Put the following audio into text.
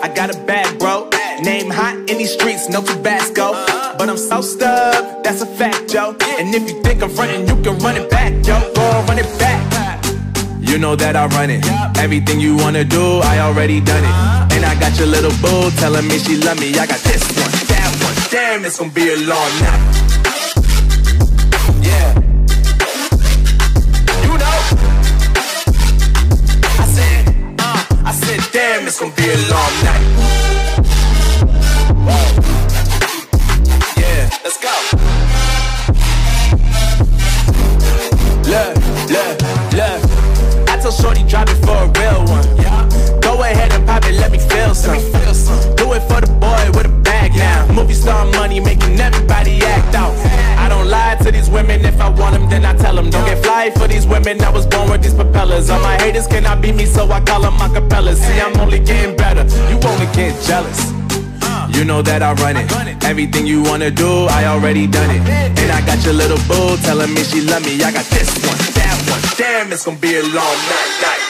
got a bag, bro. Name hot in these streets, no Tabasco. But I'm so stubbed, that's a fact, yo. And if you think I'm frontin', you can run it back, yo. Go on, run it back. You know that I run it. Everything you wanna do, I already done it. And I got your little boo telling me she love me. I got this one, that one. Damn, it's gonna be a long night. Yeah. You know. I said, damn, it's gonna be a long night. Yeah, let's go. Look. I told shorty drop it for a real one. Go ahead and pop it, let me feel some. Do it for the boy with a bag now. Movie star money making everybody act out. I don't lie to these women, if I want them then I tell them. Don't get fly for these women, I was born with these propellers. All my haters cannot beat me, so I call them acapellas. See, I'm only getting better, you only get jealous. You know that I run it. Everything you wanna do, I already done it. And I got your little boo telling me she love me. I got this one, that one. Damn, it's gonna be a long night.